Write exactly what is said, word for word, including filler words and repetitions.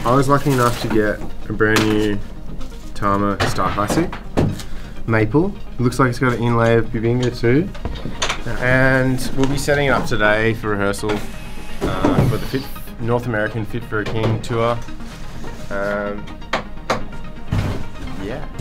I was lucky enough to get a brand new Tama Star Classic Maple. It looks like it's got an inlay of Bubinga too. And we'll be setting it up today for rehearsal uh, for the Fit, North American Fit for a King tour. Um, yeah.